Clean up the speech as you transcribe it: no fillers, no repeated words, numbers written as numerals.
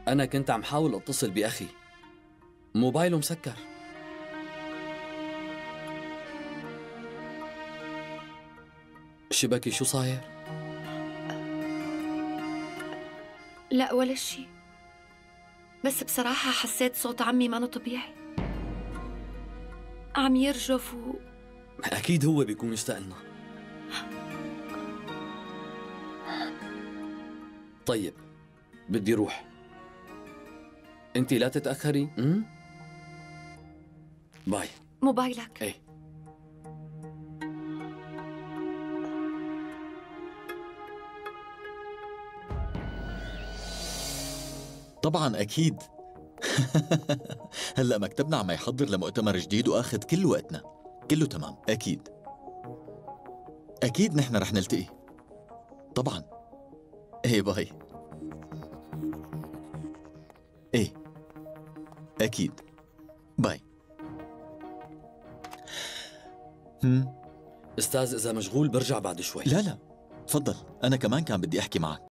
أنا كنت عم حاول أتصل بأخي، موبايله مسكر. شبكي شو صاير؟ لا ولا شي، بس بصراحة حسيت صوت عمي ما طبيعي، عم يرجف أكيد هو بيكون اشتقلنا. طيب بدي روح، أنت لا تتأخري. باي. موبايلك. ايه. طبعا أكيد. هلأ مكتبنا عم يحضر لمؤتمر جديد وآخذ كل وقتنا، كله تمام. أكيد أكيد نحن رح نلتقي طبعا. إيه باي. إيه أكيد. باي. أستاذ إذا مشغول برجع بعد شوي. لا لا، تفضل، أنا كمان كان بدي أحكي معك.